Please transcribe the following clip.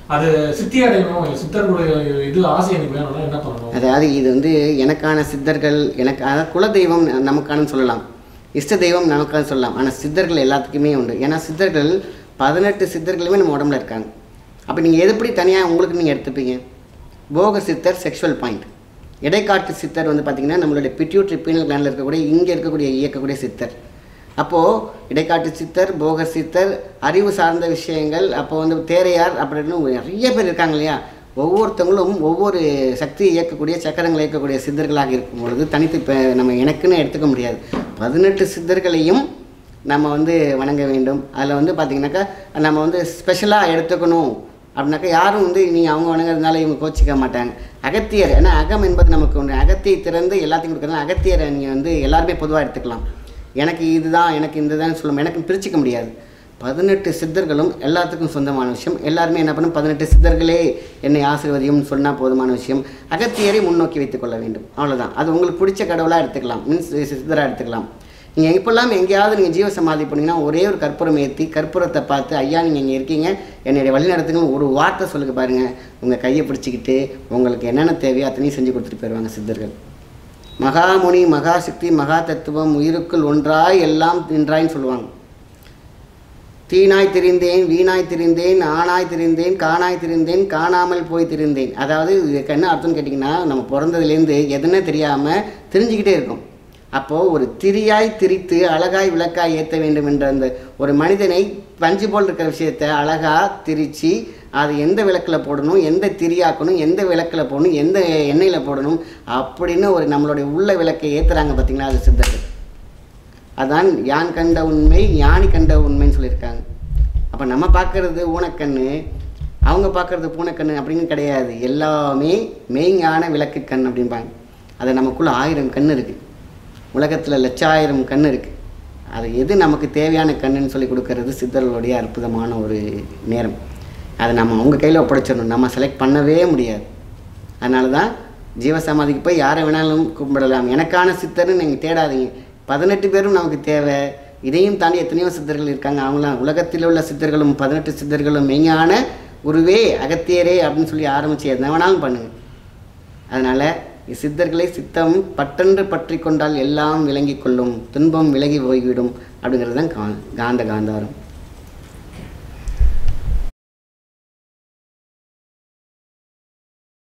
அது சித்தி அடையணும், சித்தர்களுடைய இது ஆசை எனக்கு வேணும்னா என்ன பண்ணணும்? அதாவது இது வந்து எனக்கான சித்தர்கள், எனக்கு அதாவது குலதெய்வம் நமக்கானு சொல்லலாம், இஷ்ட தெய்வம் நமக்கான சொல்லலாம். ஆனால் சித்தர்கள் எல்லாத்துக்குமே உண்டு. ஏன்னா சித்தர்கள் 18 சித்தர்களுமே நம்ம உடம்புல இருக்காங்க. அப்போ நீங்கள் எதுப்படி தனியாக உங்களுக்கு நீங்கள் எடுத்துப்பீங்க? போக சித்தர் செக்ஷுவல் பாயிண்ட், இடைக்காட்டு சித்தர் வந்து பார்த்திங்கன்னா நம்மளுடைய பிட்யூட்ரி பீனல் கிளாண்டில் இருக்கக்கூடிய இங்கே இருக்கக்கூடிய இயக்கக்கூடிய சித்தர். அப்போது இடைக்காட்டு சித்தர், போக சித்தர், அறிவு சார்ந்த விஷயங்கள், அப்போது வந்து தேரையார் அப்படின்னு நிறைய பேர் இருக்காங்க இல்லையா? ஒவ்வொருத்தவங்களும் ஒவ்வொரு சக்தியை இயக்கக்கூடிய சக்கரங்களை இயக்கக்கூடிய சித்தர்களாக இருக்கும் பொழுது தனித்து இப்போ நம்ம எனக்குன்னு எடுத்துக்க முடியாது. 18 சித்தர்களையும் நம்ம வந்து வணங்க வேண்டும். அதில் வந்து பார்த்திங்கனாக்கா நம்ம வந்து ஸ்பெஷலாக எடுத்துக்கணும் அப்படின்னாக்கா யாரும் வந்து நீங்கள் அவங்க வணங்குறதுனால இவங்க கோச்சிக்க மாட்டாங்க. அகத்தியர், ஏன்னா அகம் என்பது நமக்கு ஒன்று, அகத்தியை திறந்து எல்லாத்தையும் கொடுக்குறதுனால அகத்தியரை நீங்கள் வந்து எல்லாருமே பொதுவாக எடுத்துக்கலாம். எனக்கு இதுதான், எனக்கு இந்த தான் சொல்லும், எனக்கு பிரிச்சிக்க முடியாது. 18 சித்தர்களும் எல்லாத்துக்கும் சொந்தமான விஷயம். எல்லாருமே என்ன பண்ணும், 18 சித்தர்களே என்னை ஆசீர்வதியும்னு சொன்னால் போதுமான விஷயம். அகத்தியரை முன்னோக்கி வைத்துக்கொள்ள வேண்டும், அவ்வளோதான். அது உங்களுக்கு பிடிச்ச கடவுளாக எடுத்துக்கலாம், மீன்ஸ் சித்தராக எடுத்துக்கலாம். நீங்கள் இப்போல்லாம் எங்கேயாவது நீங்கள் ஜீவ சமாதி பண்ணிங்கன்னா ஒரே ஒரு கற்பூரம் ஏற்றி கற்பூரத்தை பார்த்து ஐயா நீங்கள் இங்கே இருக்கீங்க என்னுடைய வழி நடத்துங்கன்னு ஒரு வார்த்தை சொல்லுங்க பாருங்கள், உங்கள் கையை பிடிச்சிக்கிட்டு உங்களுக்கு என்னென்ன தேவையோ அத்தனையும் செஞ்சு கொடுத்துட்டு போயிடுவாங்க சித்தர்கள். மகாமுனி, மகாசக்தி, மகா தத்துவம், உயிருக்குள் ஒன்றாய் எல்லாம் நின்றாயின்னு சொல்லுவாங்க. தீனாய் திரிந்தேன், வீணாய் திரிந்தேன், ஆணாய் திரிந்தேன், காணாய் திரிந்தேன், காணாமல் போய் திரிந்தேன். அதாவது இதுக்கு என்ன அர்த்தம்னு கேட்டிங்கன்னா, நம்ம பிறந்ததுலேருந்து எதுன்னு தெரியாமல் தெரிஞ்சுக்கிட்டே இருக்கும். அப்போது ஒரு திரியாய் திரித்து அழகாய் விளக்காய் ஏற்ற வேண்டும் என்ற அந்த ஒரு மனிதனை பஞ்சு போல் இருக்கிற விஷயத்தை அழகாக திரித்து அது எந்த விளக்கில் போடணும், எந்த திரியாக்கணும், எந்த விளக்கில் போடணும், எந்த எண்ணெயில் போடணும் அப்படின்னு ஒரு நம்மளுடைய உள்ள விளக்கை ஏற்றுறாங்க பார்த்திங்களா, அது சித்தர்கள். அதான் யான் கண்ட உண்மை ஞானி கண்ட உண்மைன்னு சொல்லியிருக்காங்க. அப்போ நம்ம பார்க்குறது ஊனக்கண்ணு, அவங்க பார்க்குறது பூனைக்கண்ணு அப்படின்னு கிடையாது. எல்லாமே மெய்ஞான விளக்கு கண் அப்படிம்பாங்க. அதை நமக்குள்ளே 1000 கண் இருக்குது, உலகத்தில் 1,00,000 கண் இருக்குது. அது எது நமக்கு தேவையான கண்ணுன்னு சொல்லி கொடுக்கறது சித்தர்களுடைய அற்புதமான ஒரு நேரம். அதை நம்ம அவங்க கையில் ஒப்படைச்சிடணும், நம்ம செலக்ட் பண்ணவே முடியாது. அதனால தான் ஜீவசமாதிக்கு போய் யாரை வேணாலும் கும்பிடலாம். எனக்கான சித்தர்னு நீங்கள் தேடாதீங்க, 18 பேரும் நமக்கு தேவை. இதையும் தாண்டி எத்தனையோ சித்தர்கள் இருக்காங்க. அவங்களாம் உலகத்தில் உள்ள சித்தர்களும் 18 சித்தர்களும் மெய்ஞான குருவே அகத்தியரே அப்படின்னு சொல்லி ஆரம்பித்து எதை வேணாலும் பண்ணுங்கள். அதனால் சித்தர்களை சித்தம் பட்டென்று பற்றி கொண்டால் எல்லாம் விளங்கி கொள்ளும், துன்பம் விலகி போய்விடும் அப்படிங்கிறது தான் காந்தாரம்.